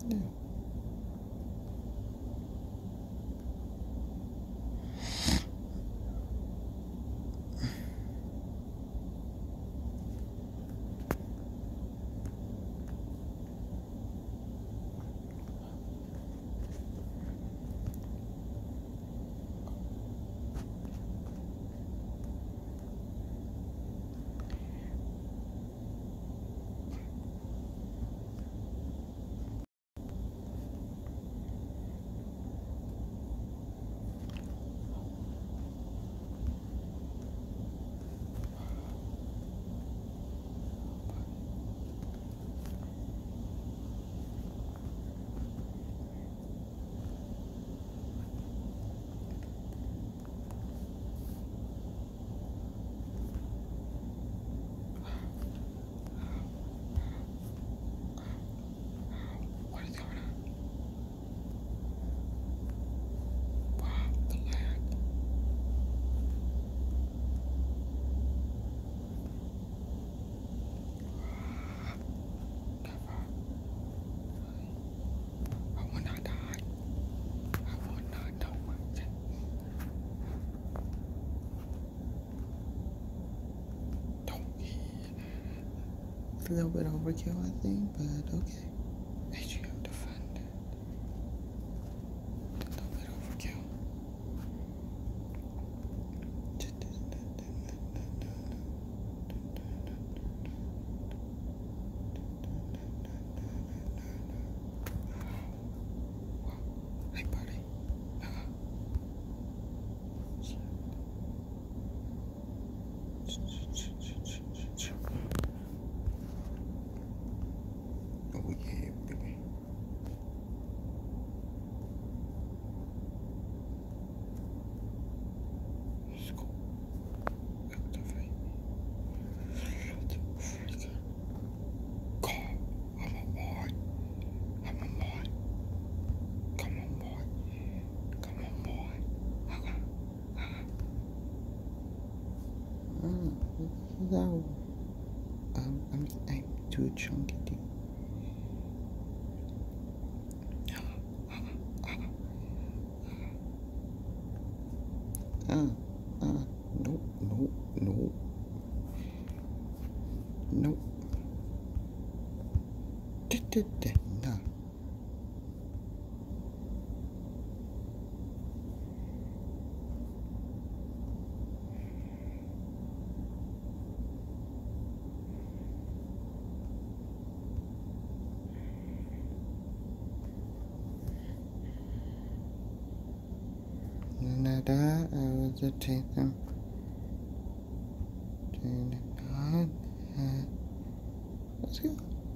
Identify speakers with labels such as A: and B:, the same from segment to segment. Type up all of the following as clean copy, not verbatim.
A: What is going on? Wow, the land. Never. I will not die. I will not know it. Don't be. It's a little bit overkill, I think, but okay. HGO defended. A little bit overkill. Hey, buddy. Oh yeah, baby. Let's go. Activate. Let's freaking go. I'm a boy. I'm a boy. Come on, boy. Come on, boy. No. I'm too chunky, dude. Nope. No. I was a taker. Let's go.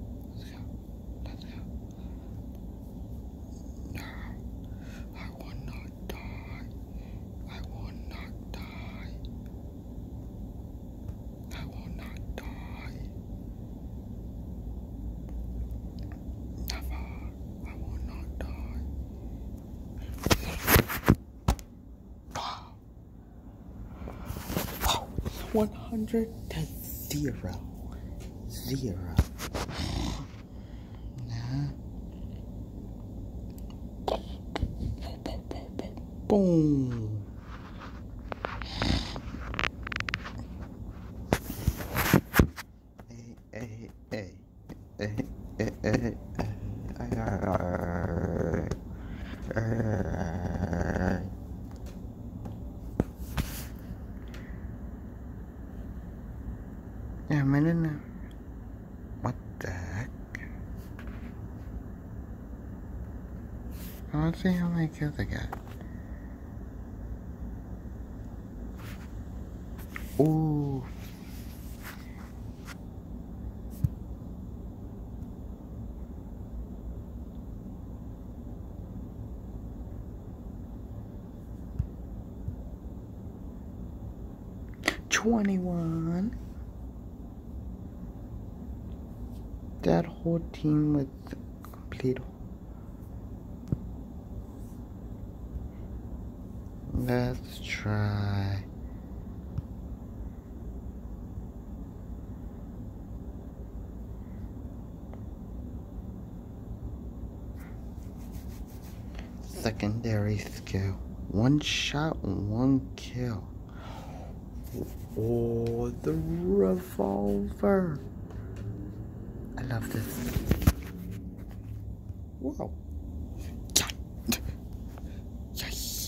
A: No, I will not die. I will not die. I will not die. Never. I will not die. 100 to 0. Nah. Boom. Hey. Yeah, a minute now. What the heck? I want to see how many kills I got. Ooh. $21. That whole team was complete. Let's try. secondary skill. One shot, one kill. Oh, the revolver. I love this. Whoa. Yes.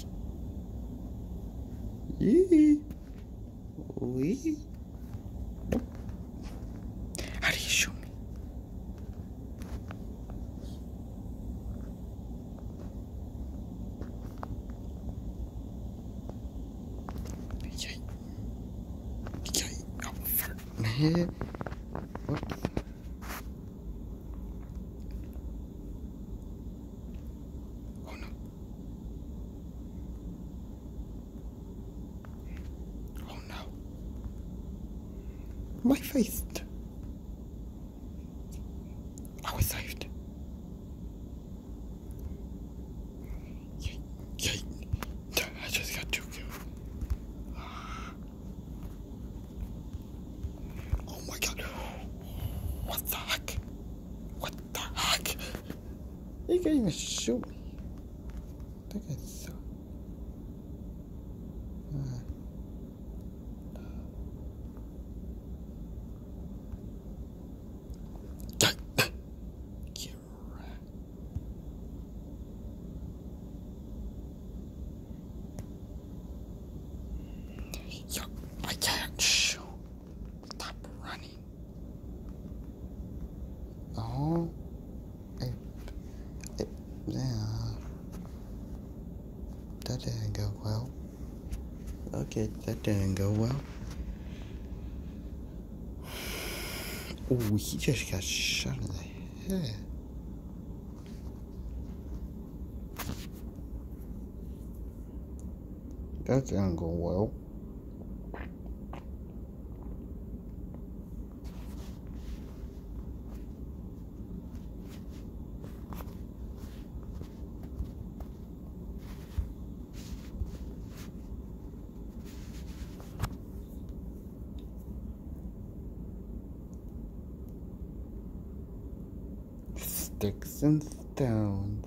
A: Yee. Wee. Nope. How do you shoot me? Yay. Yay. Oh, fart. Whoops. Oh no. Oh no. My face. I was saved. Yay. Yay. I just got 2 kills. Oh my god. What the heck? What the heck? He can't even shoot me. That guy's so... Yo, I can't shoot. Stop running. Oh. Yeah. That didn't go well. Okay, that didn't go well. Oh, he just got shot in the head. That didn't go well. Sticks and stones.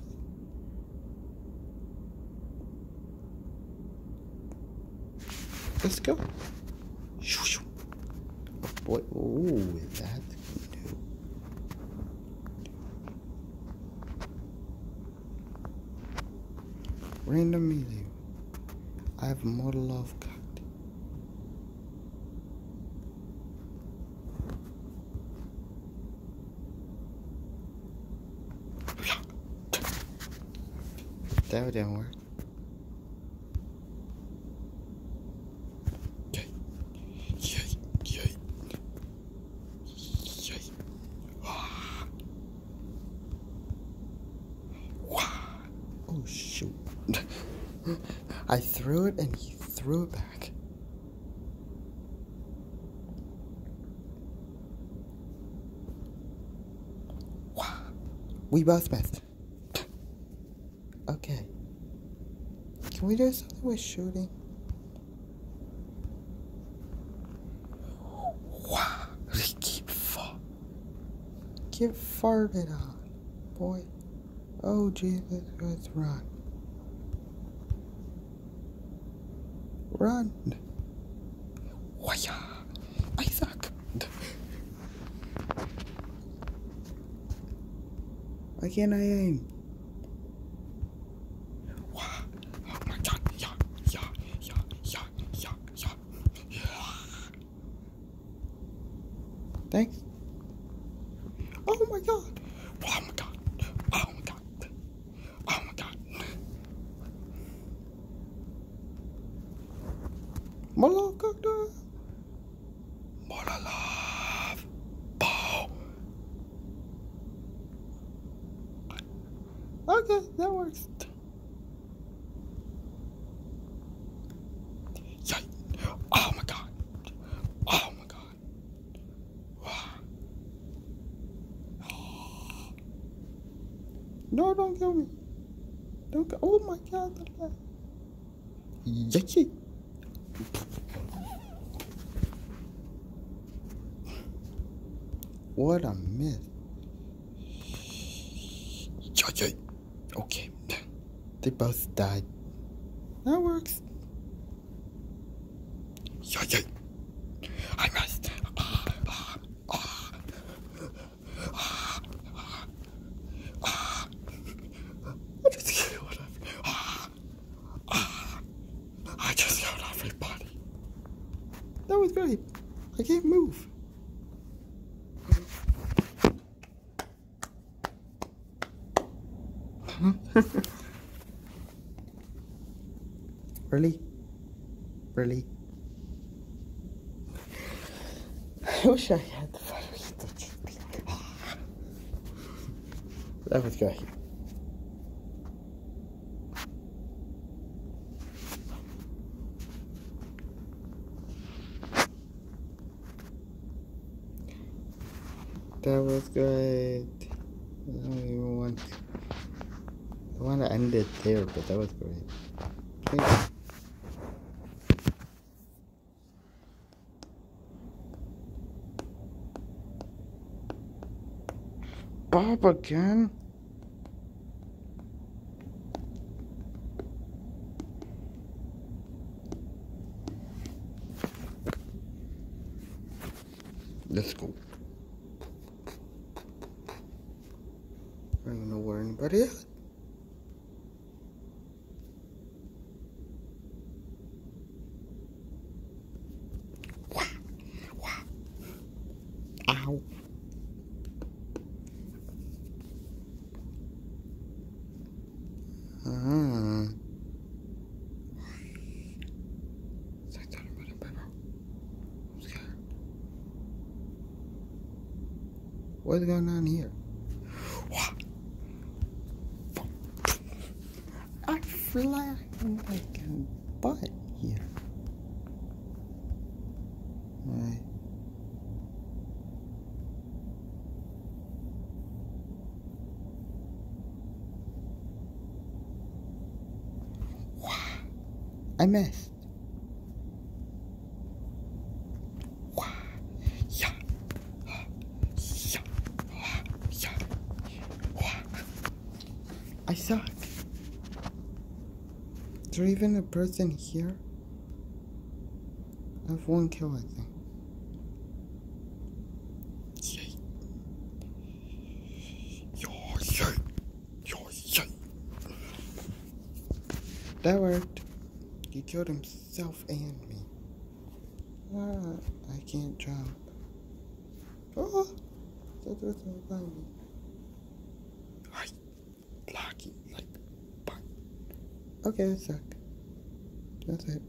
A: Let's go. Shoo, shoo. Oh boy, ooh, that's new. Random melee. I have Molotov cocked. That didn't work. Yay. Yay. Yay. Yay. Ah. Wah. Oh, shoot. I threw it and he threw it back. Wow. We both missed. Okay. Can we do something with shooting? Wow. Get farted on, boy. Oh, Jesus, let's run. Run. Waya. I suck. Why can't I aim? Thanks. Oh my god. Oh my god. Oh my god. Oh my god. Molotov. Molotov. Bow. Okay, that works. Yay. Oh my god. Oh my god. No, don't kill me. Don't kill. Oh my god. Yay. What a myth. Yay. Okay. They both died. That works. Yeah. I missed. I just killed I just killed everybody. That was great. I can't move. Really? I wish I had the fire extinguisher. That was great. That was great. I don't even want to end it there, but that was great. Thank you. Bob again? Let's go. I don't know where anybody is. Ow. What's going on here? I fly like a butt here. Right. I missed. I suck. Is there even a person here? I have one kill, I think. That worked. He killed himself and me. I can't jump. Oh, that was behind me. Hi, lucky, like, but. Okay, that sucked. That's it.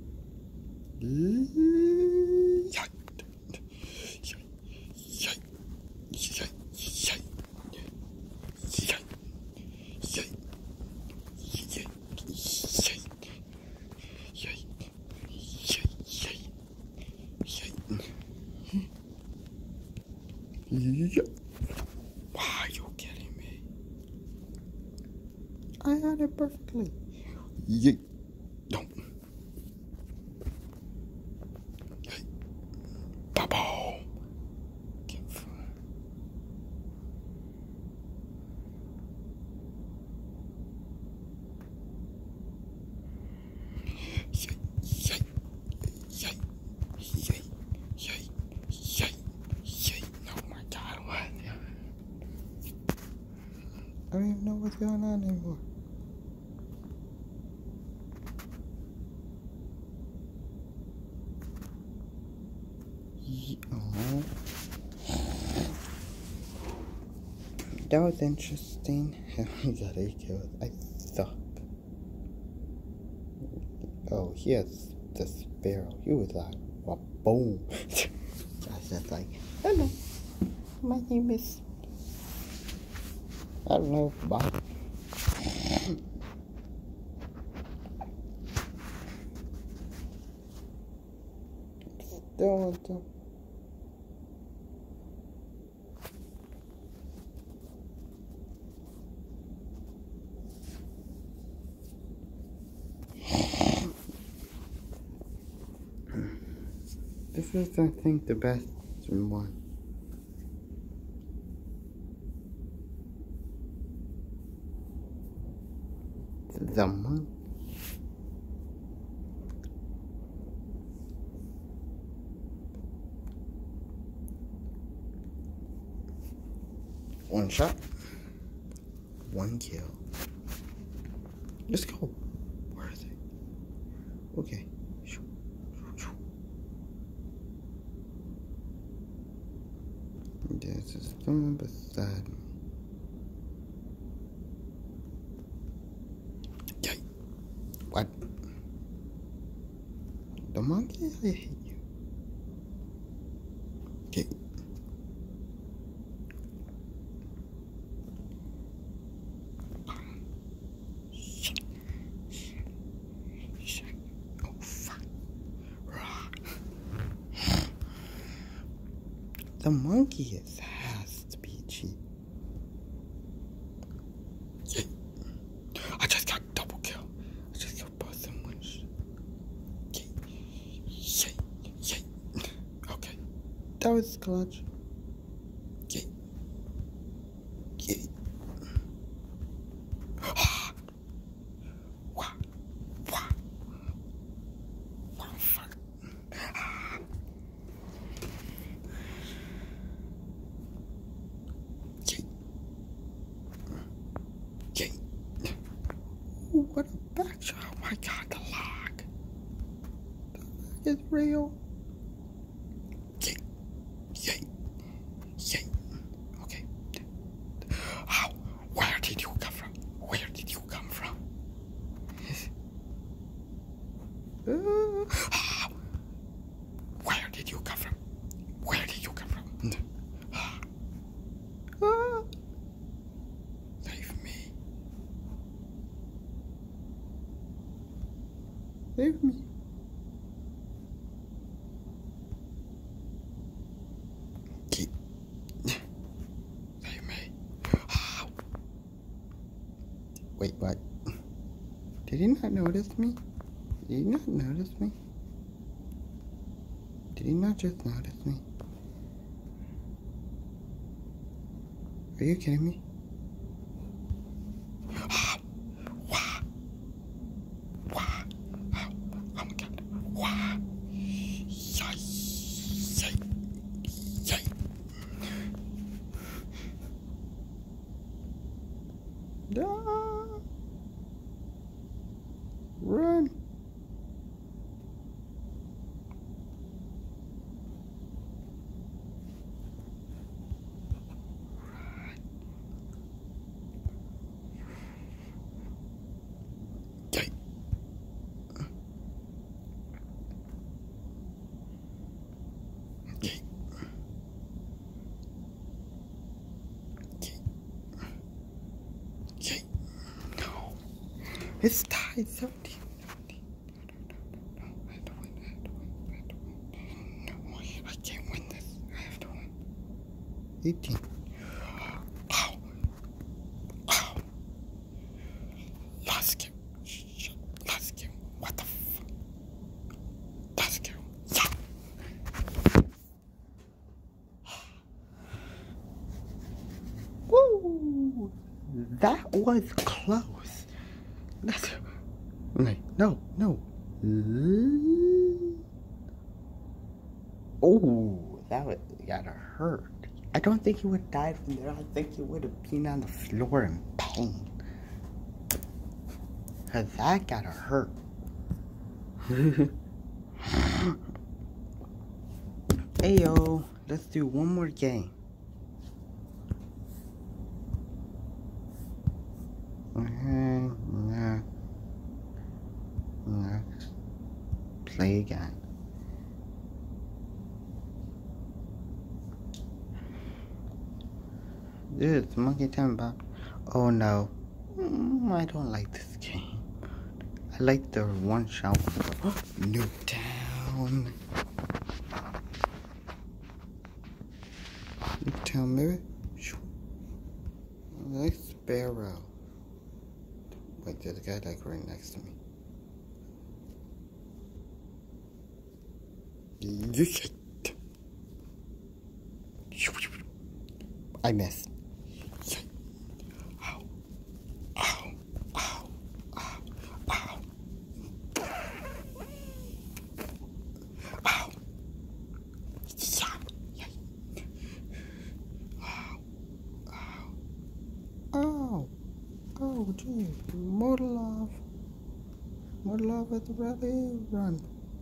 A: Why are you kidding me? I had it perfectly. Don't. Bubble. I don't even know what's going on anymore. Oh. That was interesting. I got 8 kills. I suck. Oh, here's the sparrow. He was like, well, boom. I was just like, hello, my name is, I don't know, Bob. Still with them. This is, I think, the best one. The monkey. One shot. One kill. Let's go. Where is it? Okay. There's someone beside me. Okay. What? The monkey? I hate you. Okay. Oh, fuck. The monkey has to be cheap. Yay. I just got double kill. I just killed both in one shot. Yay. Yay. Yay. Okay. That was clutch. Yay. Yay. Wow. Wow. Wow, fuck. Yay. Ooh, what a back shot. Oh my god, the lag. The lag is real. Yay. Yay. Yay. Okay. How? Where did you come from? Where did you come from? Where did you come from? Where did you come from? Save me. Save me. Keep. Save me. Wait, what? Did he not notice me? Did he not notice me? Did he not just notice me? Are you kidding me? Oh my god. Wow. Yay. Yay. Yay. Ah. Run. Yay. Yay. Yay. Yay. No. It's tied 17. No, I have to win. No, I can't win this. I have to win. 18. Ow. Ow. Last game. Last game. What the fuck? Last game. Yeah. Woo! That was close. That's no. Oh, that would gotta hurt. I don't think he would have died from there. I think he would have been on the floor in pain. Cause that gotta hurt. Hey yo, let's do one more game. No. Play again. Dude, it's Monkey Time Bomb. Oh no. I don't like this game. I like the one shot. Nuketown. Nuketown, maybe? I like Sparrow. Wait, there's a guy like right next to me. I missed. Ow. Ow. Ow. Ow. Oh, gee. More love. More love at the rally. Run.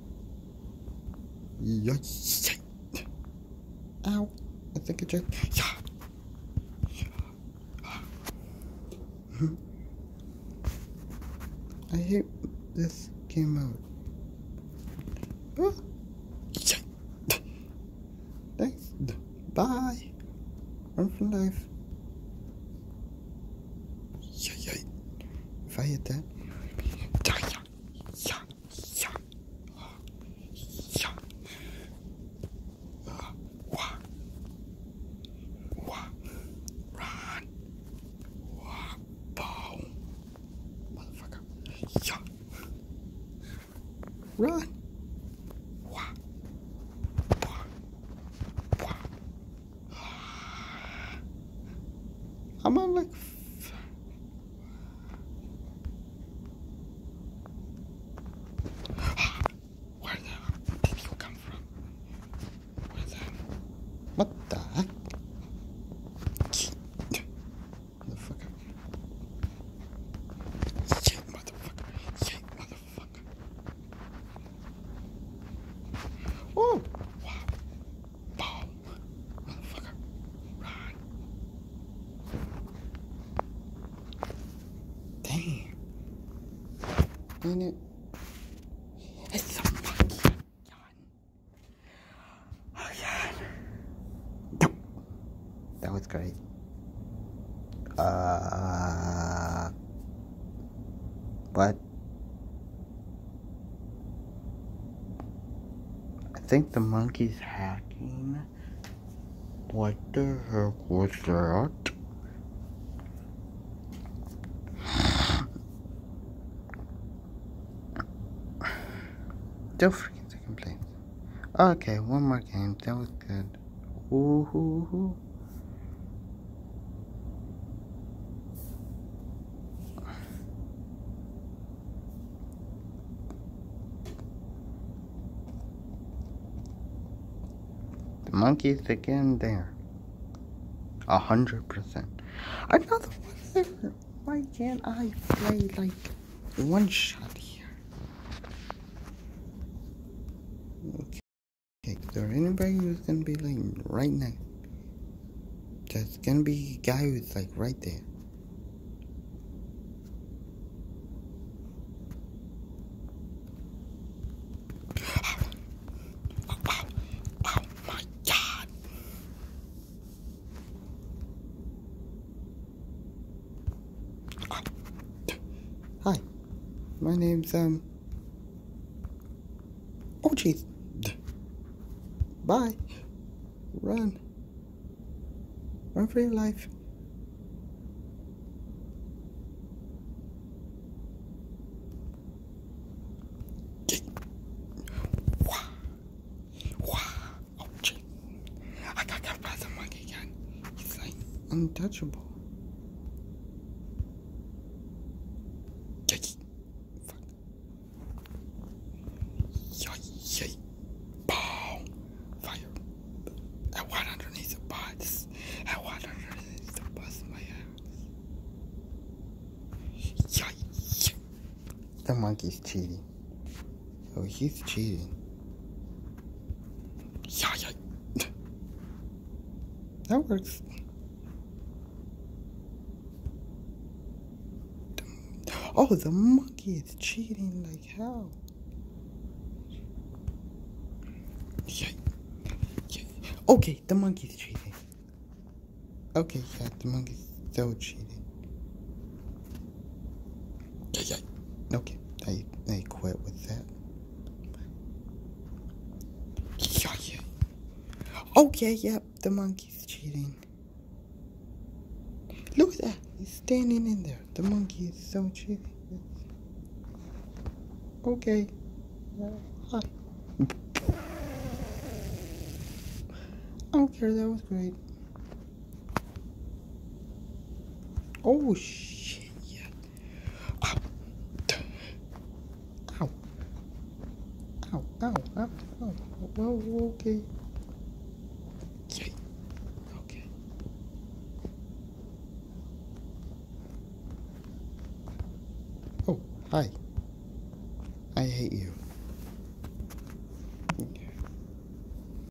A: Yeah. Ow. I think it just... Yeah. I hate this game mode. Oh. Thanks. Bye. Run for life. Yeah. If I hit that. Run. Boom. Motherfucker. Yeah. Run. I'm on like... Where the hell did you come from? Where the hell? What the heck? Motherfucker. Yeah, motherfucker. Oh! Wow. Boom. Motherfucker. Run. Damn. Ain't it? It's a monkey gun. Oh, yeah. That was great. What? I think the monkey's hacking. What the heck was that? Still freaking second place. Okay, one more game. That was good. Ooh. The monkey's again there. 100%. Another one there. Why can't I play like one shot here? Okay, is there anybody who's gonna be like right now? There's gonna be a guy who's like right there. Oh my God. Hi, my name's oh jeez. Bye. Run for your life. Oh jeez. I got that by the monkey again. He's like untouchable. Yay. Boom. Fire. I went underneath the bus. My ass. Yay. The monkey's cheating. Oh, he's cheating. Yay. That works. Oh, the monkey is cheating like hell. Yeah. Okay, the monkey's cheating. Okay, yeah, the monkey's so cheating. Yeah. Okay, I quit with that. Yeah. Okay, yep, the monkey's cheating. Look at that, he's standing in there. The monkey is so cheating. Okay. Hi. I don't care, that was great. Oh shit, yeah. Ow. Well, okay.